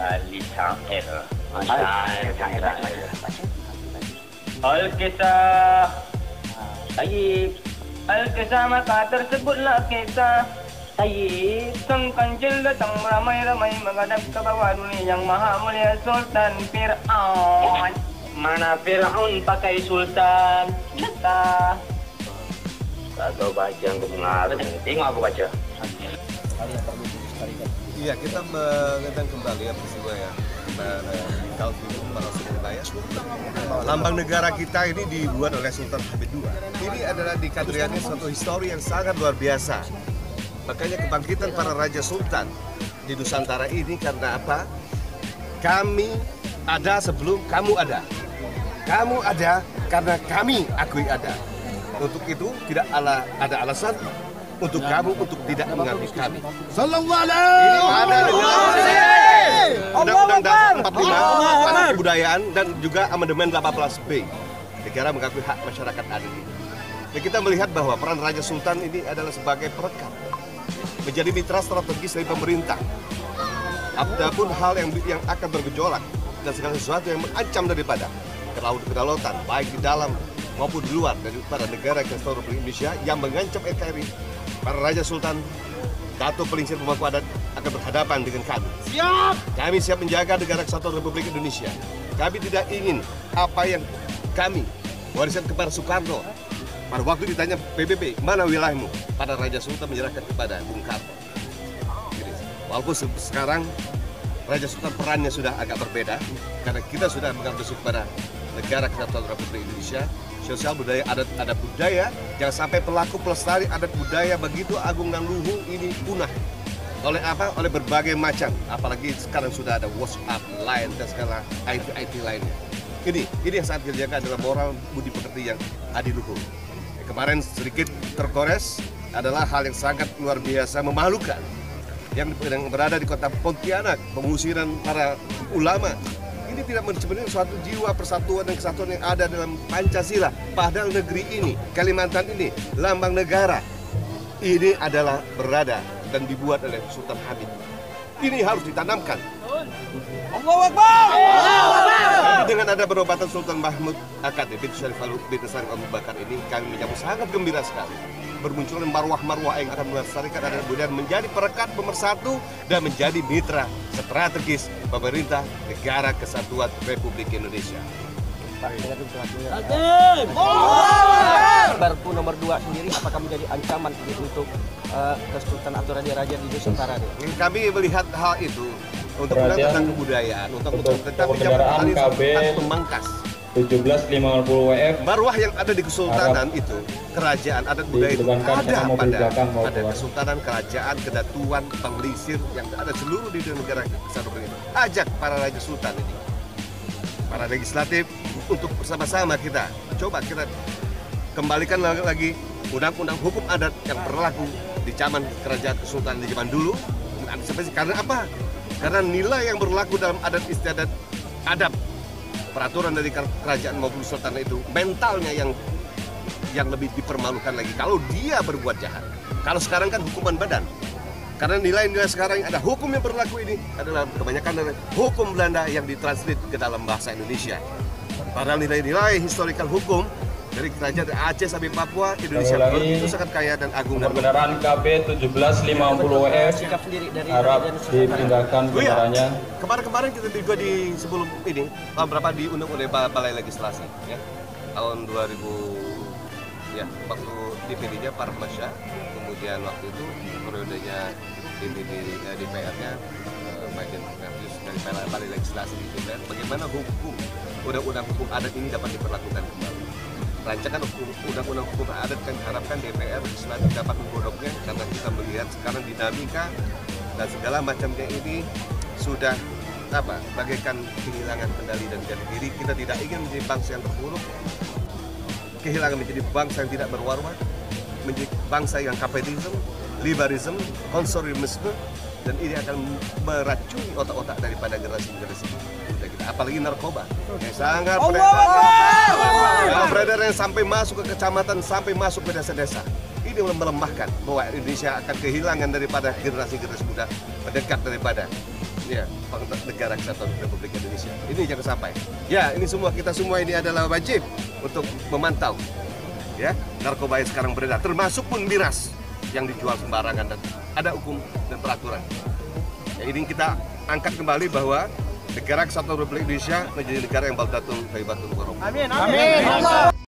Ali Sa'ir. Al-Kisah. Tayyib. Al-Kisah maka tersebutlah kisah. Tayyib. Sang kancil datang ramai-ramai menghadap ke bawah dunia yang maha mulia Sultan Fir'aun. Mana Fir'aun pakai Sultan? Kita. Kagak baca yang pengaruh. Tengok aku baca. Iya, kita mengenang kembali ya peristiwa yang kau para Sultan. Lambang negara kita ini dibuat oleh Sultan Hamid II. Ini adalah di Kadriani suatu histori yang sangat luar biasa. Makanya kebangkitan para Raja Sultan di Nusantara ini karena apa? Kami ada sebelum kamu ada. Kamu ada karena kami akui ada. Untuk itu tidak ada alasan untuk kamu untuk tidak mengakui kami. Sallallahu alaihi Ini ada Undang-Undang Dasar 45 tentang kebudayaan dan juga Amandemen 18B. Negara mengakui hak masyarakat adat ini. Dan kita melihat bahwa peran Raja Sultan ini adalah sebagai perekat, menjadi mitra strategis dari pemerintah. Apapun hal yang akan bergejolak dan segala sesuatu yang mengancam daripada kedaulatan, baik di dalam maupun di luar daripada negara Kesatuan Republik Indonesia yang mengancam NKRI, para Raja Sultan, Dato Pelingsir Pemangku Adat akan berhadapan dengan kami. Siap! Kami siap menjaga negara Kesatuan Republik Indonesia. Kami tidak ingin apa yang kami warisan kepada Soekarno. Pada waktu ditanya PBB, mana wilayahmu? Pada Raja Sultan menyerahkan kepada Bung Karno. Jadi, walaupun sekarang Raja Sultan perannya sudah agak berbeda, karena kita sudah mengabdi kepada negara Kesatuan Republik Indonesia. Sosial budaya adat budaya, jangan sampai pelaku pelestari adat budaya begitu agung dan luhur ini punah. Oleh apa? Oleh berbagai macam, apalagi sekarang sudah ada WhatsApp, Line dan segala IT lainnya. Ini yang sangat dijaga adalah moral budi pekerti yang adiluhur. Kemarin sedikit tergores adalah hal yang sangat luar biasa memalukan yang berada di kota Pontianak, pengusiran para ulama. Ini tidak sebenarnya suatu jiwa persatuan dan kesatuan yang ada dalam Pancasila. Padahal negeri ini, Kalimantan ini, lambang negara. Ini adalah berada dan dibuat oleh Sultan Hamid. Ini harus ditanamkan. Allahu Akbar! Jadi dengan ada perobatan Sultan Mahmud Akad bin Syarif bin Syarif Abu Bakar ini, kami menyambut sangat gembira sekali. Bermunculan marwah-marwah yang akan melestarikan adat budaya menjadi perekat pemersatu dan menjadi mitra strategis pemerintah negara Kesatuan Republik Indonesia. Perpu nomor 2 sendiri apakah menjadi ancaman untuk kesultanan atau raja-raja di Nusantara? Kami melihat hal itu untuk tentang kebudayaan, untuk tentang kendaraan KB memangkas 1750 WF marwah yang ada di kesultanan itu, kerajaan adat budaya itu ada kesultanan, kerajaan, kedatuan, pengelisir yang ada seluruh di negara Kesatuan ini. Ajak para raja sultan ini, para legislatif untuk bersama-sama kita kembalikan lagi undang-undang hukum adat yang berlaku di zaman kerajaan kesultanan di zaman dulu. Karena apa? Karena nilai yang berlaku dalam adat istiadat adab peraturan dari kerajaan maupun sultan itu mentalnya yang lebih dipermalukan lagi kalau dia berbuat jahat. Kalau sekarang kan hukuman badan. Karena nilai-nilai sekarang yang ada hukum yang berlaku ini adalah kebanyakan dari hukum Belanda yang ditranslate ke dalam bahasa Indonesia. Padahal nilai-nilai historical hukum dari kerajaan dari Aceh sampai Papua, Indonesia itu sangat kaya dan agung. Kendaraan KB 1750 WF harap dipindahkan kendaraannya. Kemarin kita juga di sebelum ini tahun berapa diundang oleh Balai Legislasi ya, tahun 2000 ya, waktu DPD-nya Parmasya, kemudian waktu itu periodenya DPR-nya Biden dari Balai Legislasi di DPR, bagaimana hukum undang-undang hukum adat ini dapat diperlakukan kembali. Rancangan undang-undang hukum adat kan diharapkan DPR legislatif dapat menggodoknya, karena kita melihat sekarang dinamika dan segala macamnya ini sudah bagaikan kehilangan kendali dan jati diri. Kita tidak ingin menjadi bangsa yang terpuruk, kehilangan menjadi bangsa yang tidak berwarna, menjadi bangsa yang kapitalisme, liberalisme, konsumerisme, dan ini akan meracuni otak-otak daripada generasi-generasi muda kita. Apalagi narkoba yang sangat beredar yang sampai masuk ke kecamatan, sampai masuk ke desa-desa. Ini melemahkan bahwa Indonesia akan kehilangan daripada generasi-generasi muda mendekat daripada Ya, negara kesatuan Republik Indonesia. Ini jangan sampai. Ya, ini semua kita semua ini adalah wajib untuk memantau. Ya, narkoba yang sekarang beredar, termasuk pun miras yang dijual sembarangan dan ada hukum dan peraturan. Ya, ini kita angkat kembali bahwa negara kesatuan Republik Indonesia menjadi negara yang baldatun thayyibatun warahmatullahi wabarakatuh. Amin.